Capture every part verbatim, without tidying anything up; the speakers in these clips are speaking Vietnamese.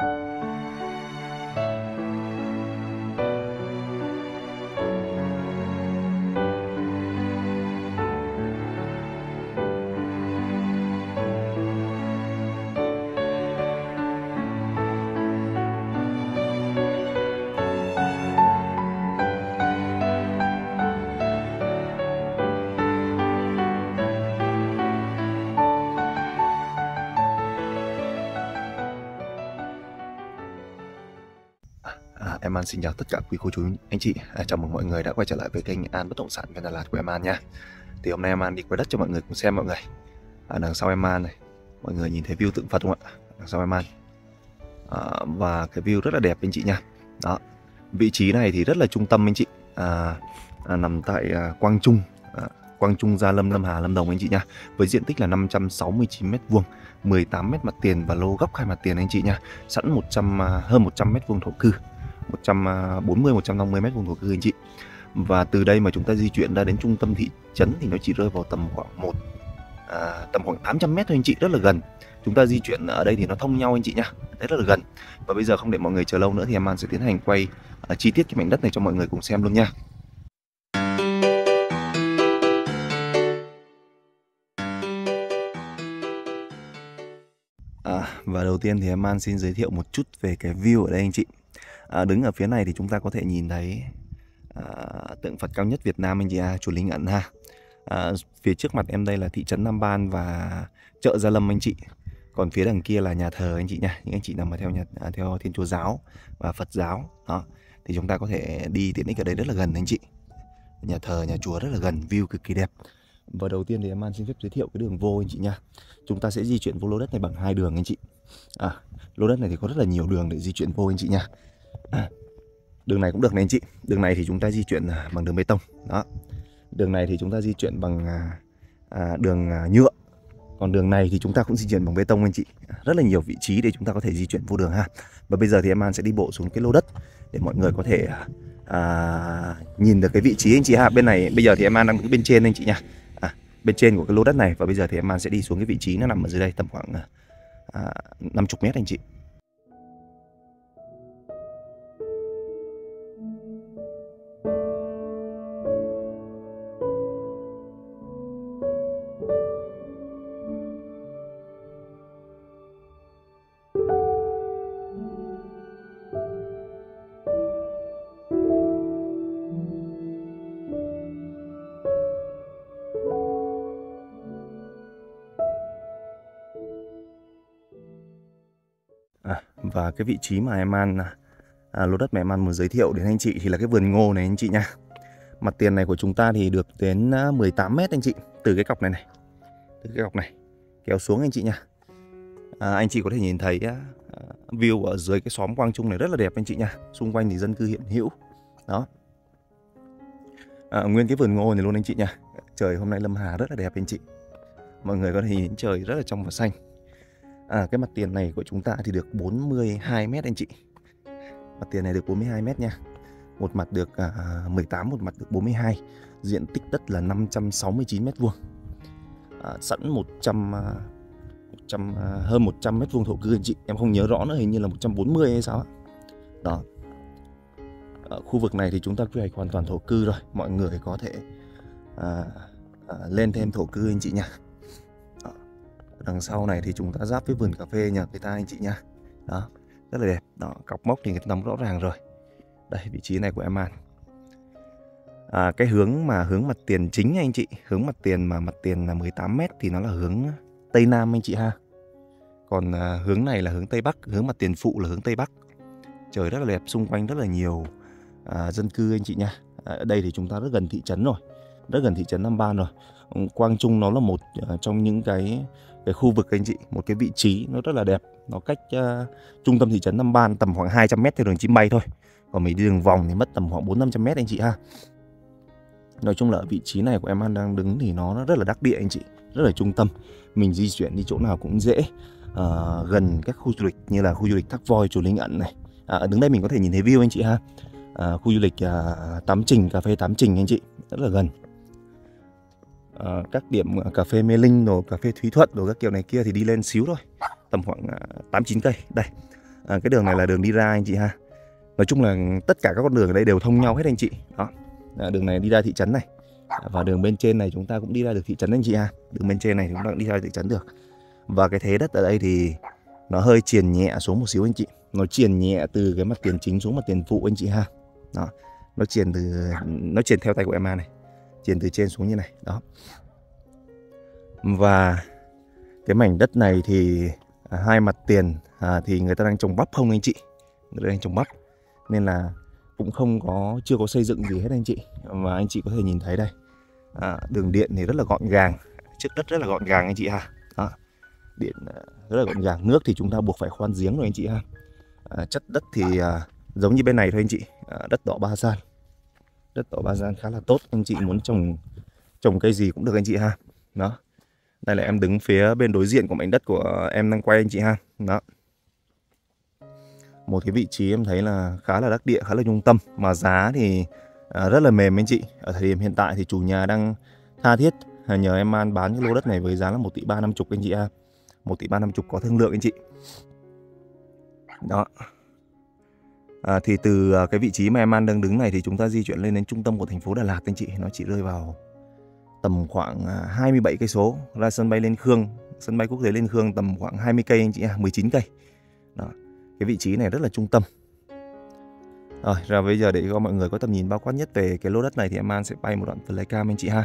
À, em An xin chào tất cả quý cô chú anh chị. À, chào mừng mọi người đã quay trở lại với kênh An Bất Động Sản Gần Đà Lạt của em An nha. Thì hôm nay em An đi quay đất cho mọi người cùng xem mọi người. À, đằng sau em An này, mọi người nhìn thấy view tượng Phật không ạ? Đằng sau em An. À, và cái view rất là đẹp anh chị nha. Đó, vị trí này thì rất là trung tâm anh chị. À, à, nằm tại à, Quang Trung, à, Quang Trung, Gia Lâm, Lâm Hà, Lâm Đồng anh chị nha. Với diện tích là năm trăm sáu mươi chín mét vuông, mười tám mét mặt tiền và lô góc hai mặt tiền anh chị nha. Sẵn một trăm hơn một trăm mét vuông thổ cư, một trăm bốn mươi một trăm năm mươi mét vuông thổ cư anh chị. Và từ đây mà chúng ta di chuyển ra đến trung tâm thị trấn thì nó chỉ rơi vào tầm khoảng một à, tầm khoảng tám trăm mét thôi anh chị, rất là gần. Chúng ta di chuyển ở đây thì nó thông nhau anh chị nhá, rất là gần. Và bây giờ không để mọi người chờ lâu nữa thì em An sẽ tiến hành quay uh, chi tiết cái mảnh đất này cho mọi người cùng xem luôn nha. À, và đầu tiên thì em An xin giới thiệu một chút về cái view ở đây anh chị. À, đứng ở phía này thì chúng ta có thể nhìn thấy à, tượng Phật cao nhất Việt Nam anh chị à, chùa Linh Ẩn ha. À, phía trước mặt em đây là thị trấn Nam Ban và chợ Gia Lâm anh chị. Còn phía đằng kia là nhà thờ anh chị nha, những anh chị nằm ở theo nhà à, theo Thiên Chúa giáo và Phật giáo đó, thì chúng ta có thể đi tiện ích ở đây rất là gần anh chị. Nhà thờ, nhà chùa rất là gần, view cực kỳ đẹp. Và đầu tiên thì em An xin phép giới thiệu cái đường vô anh chị nha. Chúng ta sẽ di chuyển vô lô đất này bằng hai đường anh chị. À, lô đất này thì có rất là nhiều đường để di chuyển vô anh chị nha. À, đường này cũng được này anh chị. Đường này thì chúng ta di chuyển bằng đường bê tông đó. Đường này thì chúng ta di chuyển bằng à, đường nhựa. Còn đường này thì chúng ta cũng di chuyển bằng bê tông anh chị. Rất là nhiều vị trí để chúng ta có thể di chuyển vô đường ha. Và bây giờ thì em An sẽ đi bộ xuống cái lô đất để mọi người có thể à, nhìn được cái vị trí anh chị ha. Bên này bây giờ thì em An đang đứng bên trên anh chị nha. À, bên trên của cái lô đất này. Và bây giờ thì em An sẽ đi xuống cái vị trí nó nằm ở dưới đây tầm khoảng à, năm mươi mét anh chị. À, và cái vị trí mà em An à, lô đất mà em An muốn giới thiệu đến anh chị thì là cái vườn ngô này anh chị nha. Mặt tiền này của chúng ta thì được đến mười tám mét anh chị. Từ cái cọc này này, từ cái cọc này kéo xuống anh chị nha. À, anh chị có thể nhìn thấy uh, view ở dưới cái xóm Quang Trung này rất là đẹp anh chị nha. Xung quanh thì dân cư hiện hữu đó. À, nguyên cái vườn ngô này luôn anh chị nha. Trời hôm nay Lâm Hà rất là đẹp anh chị. Mọi người có thể nhìn trời rất là trong và xanh. À, cái mặt tiền này của chúng ta thì được bốn mươi hai mét anh chị. Mặt tiền này được bốn mươi hai mét nha. Một mặt được à, mười tám, một mặt được bốn mươi hai. Diện tích đất là năm trăm sáu mươi chín mét vuông. À, sẵn một trăm, một trăm hơn một trăm mét vuông thổ cư anh chị. Em không nhớ rõ nữa, hình như là một trăm bốn mươi hay sao ạ. Đó. Ở khu vực này thì chúng ta quy hoạch hoàn toàn thổ cư rồi. Mọi người có thể à, à, lên thêm thổ cư anh chị nha. Đó. Đằng sau này thì chúng ta giáp với vườn cà phê nhà người ta anh chị nha. Đó, rất là đẹp. Đó, cọc mốc thì người ta đóng rõ ràng rồi. Đây, vị trí này của em An. À, cái hướng mà hướng mặt tiền chính anh chị, hướng mặt tiền mà mặt tiền là mười tám mét thì nó là hướng Tây Nam anh chị ha. Còn à, hướng này là hướng Tây Bắc, hướng mặt tiền phụ là hướng Tây Bắc. Trời rất là đẹp, xung quanh rất là nhiều à, dân cư anh chị nha. À, ở đây thì chúng ta rất gần thị trấn rồi, rất gần thị trấn Nam Ban rồi. Quang Trung nó là một uh, trong những cái cái khu vực anh chị, một cái vị trí nó rất là đẹp. Nó cách uh, trung tâm thị trấn Nam Ban tầm khoảng hai trăm mét theo đường chim bay thôi. Còn mình đi đường vòng thì mất tầm khoảng bốn năm trăm mét anh chị ha. Nói chung là ở vị trí này của em An đang đứng thì nó rất là đắc địa anh chị, rất là trung tâm. Mình di chuyển đi chỗ nào cũng dễ. À, gần các khu du lịch như là khu du lịch Thác Voi, chùa Linh Ẩn này. À, đứng đây mình có thể nhìn thấy view anh chị ha. À, khu du lịch à, Tám Trình, cà phê Tám Trình anh chị, rất là gần. À, các điểm cà phê Mê Linh, rồi cà phê Thúy Thuận, rồi các kiểu này kia thì đi lên xíu thôi, tầm khoảng tám chín cây. Đây, À, cái đường này là đường đi ra anh chị ha. Nói chung là tất cả các con đường ở đây đều thông nhau hết anh chị. Đó. À, đường này đi ra thị trấn này. Và đường bên trên này chúng ta cũng đi ra được thị trấn anh chị ha. Đường bên trên này chúng ta cũng đi ra thị trấn được. Và cái thế đất ở đây thì nó hơi chìền nhẹ xuống một xíu anh chị. Nó chìền nhẹ từ cái mặt tiền chính xuống mặt tiền phụ anh chị ha. Đó. Nó chìền từ nó chìền theo tay của em này. Chìền từ trên xuống như này. Đó. Và cái mảnh đất này thì à, hai mặt tiền à, thì người ta đang trồng bắp không anh chị. Người ta đang trồng bắp. Nên là cũng không có, chưa có xây dựng gì hết anh chị. Và anh chị có thể nhìn thấy đây. À, đường điện thì rất là gọn gàng. Trước đất rất là gọn gàng anh chị ha. Đó. Điện rất là gọn gàng. Nước thì chúng ta buộc phải khoan giếng rồi anh chị ha. À, chất đất thì à, giống như bên này thôi anh chị. À, đất đỏ ba gian. Đất đỏ ba gian khá là tốt. Anh chị muốn trồng trồng cây gì cũng được anh chị ha. Đó. Đây là em đứng phía bên đối diện của mảnh đất của em đang quay anh chị ha. Đó. Một cái vị trí em thấy là khá là đắc địa, khá là trung tâm. Mà giá thì à, rất là mềm anh chị. Ở thời điểm hiện tại thì chủ nhà đang tha thiết nhờ em An bán cái lô đất này với giá là một tỷ ba năm chục anh chị ha. một tỷ ba năm chục có thương lượng anh chị. Đó. À, thì từ cái vị trí mà em An đang đứng này thì chúng ta di chuyển lên đến trung tâm của thành phố Đà Lạt anh chị. Nó chỉ rơi vào tầm khoảng hai mươi bảy cây số ra sân bay Liên Khương, sân bay quốc tế Liên Khương tầm khoảng hai mươi cây anh chị ha, mười chín cây. Đó. Cái vị trí này rất là trung tâm. Rồi, ra bây giờ để cho mọi người có tầm nhìn bao quát nhất về cái lô đất này thì em An sẽ bay một đoạn flycam anh chị ha.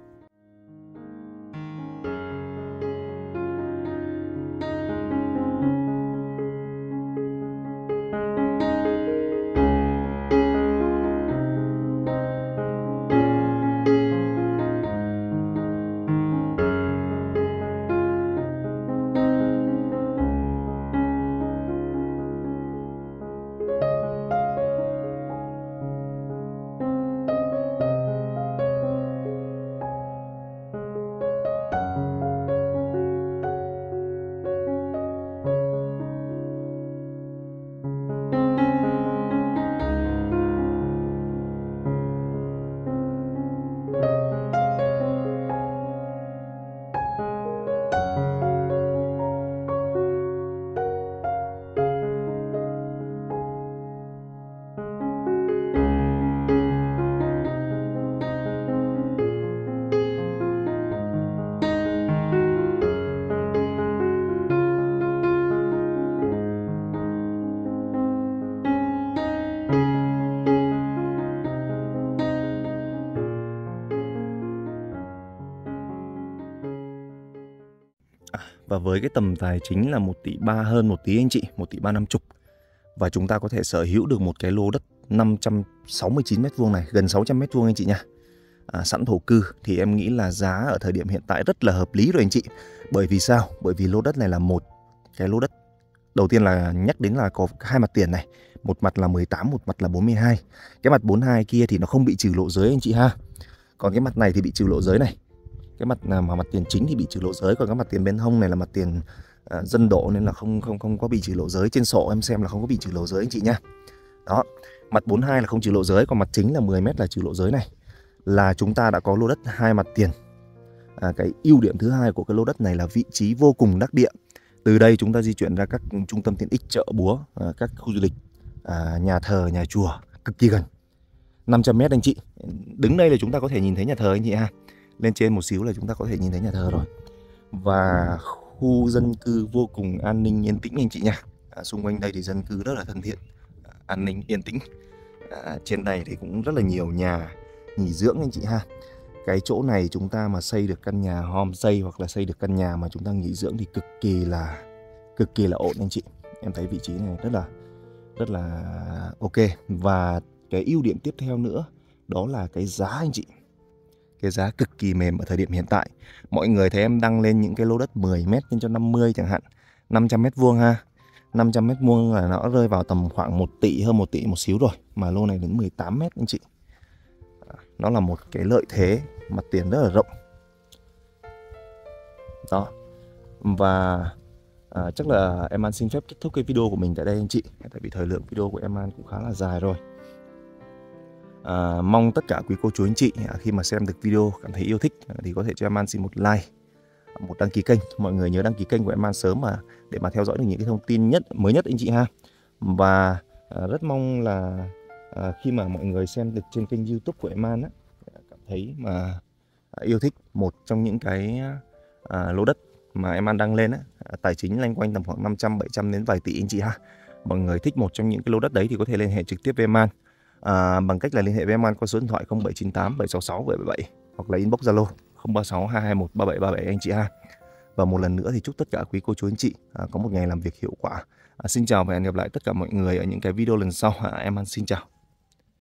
Và với cái tầm tài chính là một tỷ ba hơn một tí anh chị, một tỷ ba năm chục. Và chúng ta có thể sở hữu được một cái lô đất năm trăm sáu mươi chín mét vuông này, gần sáu trăm mét vuông anh chị nha. À, sẵn thổ cư thì em nghĩ là giá ở thời điểm hiện tại rất là hợp lý rồi anh chị. Bởi vì sao? Bởi vì lô đất này là một cái lô đất, đầu tiên là nhắc đến là có hai mặt tiền này. Một mặt là mười tám, một mặt là bốn mươi hai. Cái mặt bốn mươi hai kia thì nó không bị trừ lộ giới anh chị ha. Còn cái mặt này thì bị trừ lộ giới này. Cái mặt nào mà mặt tiền chính thì bị trừ lộ giới, còn cái mặt tiền bên hông này là mặt tiền à, dân độ nên là không không không có bị trừ lộ giới. Trên sổ em xem là không có bị trừ lộ giới anh chị nha. Đó, mặt bốn mươi hai là không trừ lộ giới, còn mặt chính là mười mét là trừ lộ giới này. Là chúng ta đã có lô đất hai mặt tiền. À, cái ưu điểm thứ hai của cái lô đất này là vị trí vô cùng đắc địa. Từ đây chúng ta di chuyển ra các trung tâm tiện ích, chợ búa, à, các khu du lịch, à, nhà thờ, nhà chùa cực kỳ gần. năm trăm mét anh chị. Đứng đây là chúng ta có thể nhìn thấy nhà thờ anh chị ha. Lên trên một xíu là chúng ta có thể nhìn thấy nhà thờ rồi. Và khu dân cư vô cùng an ninh yên tĩnh anh chị nha. À, xung quanh đây thì dân cư rất là thân thiện, à, an ninh yên tĩnh. À, trên đây thì cũng rất là nhiều nhà nghỉ dưỡng anh chị ha. Cái chỗ này chúng ta mà xây được căn nhà homestay hoặc là xây được căn nhà mà chúng ta nghỉ dưỡng thì cực kỳ là cực kỳ là ổn anh chị. Em thấy vị trí này rất là rất là ok. Và cái ưu điểm tiếp theo nữa đó là cái giá anh chị. Cái giá cực kỳ mềm ở thời điểm hiện tại. Mọi người thấy em đăng lên những cái lô đất mười mét trên cho năm mươi chẳng hạn, năm trăm mét vuông ha. năm trăm mét vuông là nó rơi vào tầm khoảng một tỷ, hơn một tỷ một xíu rồi. Mà lô này đến mười tám mét anh chị. Nó là một cái lợi thế, mặt tiền rất là rộng. Đó. Và à, chắc là em An xin phép kết thúc cái video của mình tại đây anh chị. Tại vì thời lượng video của em An cũng khá là dài rồi. À, mong tất cả quý cô chú anh chị khi mà xem được video cảm thấy yêu thích thì có thể cho em An xin một like, một đăng ký kênh. Mọi người nhớ đăng ký kênh của em An sớm mà để mà theo dõi được những cái thông tin nhất mới nhất anh chị ha. Và à, rất mong là à, khi mà mọi người xem được trên kênh YouTube của em An á, cảm thấy mà à, yêu thích một trong những cái à, lô đất mà em An đăng lên á, tài chính loanh quanh tầm khoảng năm trăm bảy trăm đến vài tỷ anh chị ha. Mọi người thích một trong những cái lô đất đấy thì có thể liên hệ trực tiếp với em An à, bằng cách là liên hệ với em An qua số điện thoại không bảy chín tám bảy sáu sáu bảy bảy bảy hoặc là inbox Zalo không ba sáu hai hai một ba bảy ba bảy anh chị ha. Và một lần nữa thì chúc tất cả quý cô chú anh chị à, có một ngày làm việc hiệu quả. À, xin chào và hẹn gặp lại tất cả mọi người ở những cái video lần sau. À, em An xin chào.